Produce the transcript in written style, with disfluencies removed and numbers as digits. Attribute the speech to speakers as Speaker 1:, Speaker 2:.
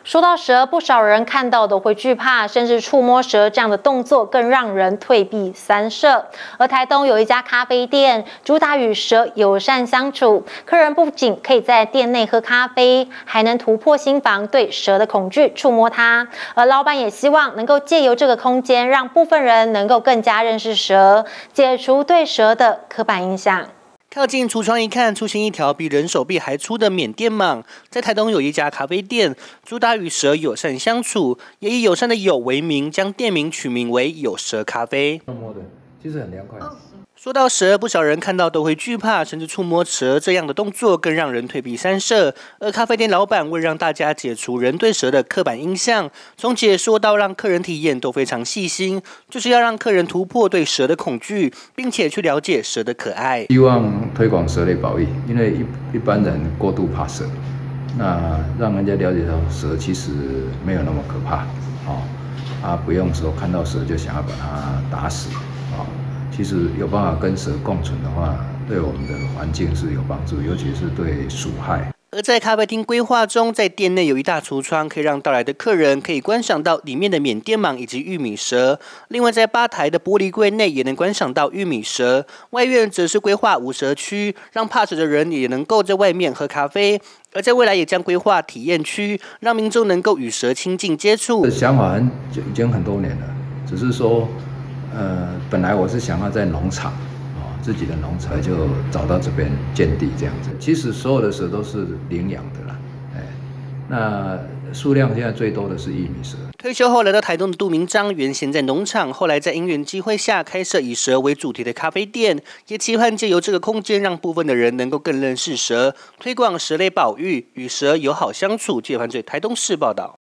Speaker 1: 说到蛇，不少人看到都会惧怕，甚至触摸蛇这样的动作更让人退避三舍。而台东有一家咖啡店，主打与蛇友善相处，客人不仅可以在店内喝咖啡，还能突破心防对蛇的恐惧，触摸它。而老板也希望能够借由这个空间，让部分人能够更加认识蛇，解除对蛇的刻板印象。
Speaker 2: 靠近橱窗一看，出现一条比人手臂还粗的缅甸蟒。在台东有一家咖啡店，主打与蛇友善相处，也以友善的友为名，将店名取名为有蛇咖啡。
Speaker 3: 摸的其实很凉快。
Speaker 2: 说到蛇，不少人看到都会惧怕，甚至触摸蛇这样的动作更让人退避三舍。而咖啡店老板为让大家解除人对蛇的刻板印象，从解说到让客人体验都非常细心，就是要让客人突破对蛇的恐惧，并且去了解蛇的可爱。
Speaker 3: 希望推广蛇类保育，因为一般人过度怕蛇，那让人家了解到蛇其实没有那么可怕，不用说看到蛇就想要把它打死，其实有办法跟蛇共存的话，对我们的环境是有帮助，尤其是对鼠害。
Speaker 2: 而在咖啡厅规划中，在店内有一大橱窗，可以让到来的客人可以观赏到里面的缅甸蟒以及玉米蛇。另外，在吧台的玻璃柜内也能观赏到玉米蛇。外院则是规划无蛇区，让怕蛇的人也能够在外面喝咖啡。而在未来也将规划体验区，让民众能够与蛇亲近接触。
Speaker 3: 想法已经很多年了，只是说，本来我是想要在农场。自己的农场就找到这边建地这样子，其实所有的蛇都是领养的啦，那数量现在最多的是玉米蛇。
Speaker 2: 退休后来到台东的杜明章，原先在农场，后来在因缘机会下开设以蛇为主题的咖啡店，也期盼借由这个空间，让部分的人能够更认识蛇，推广蛇类保育，与蛇友好相处。记者潘最台东市报道。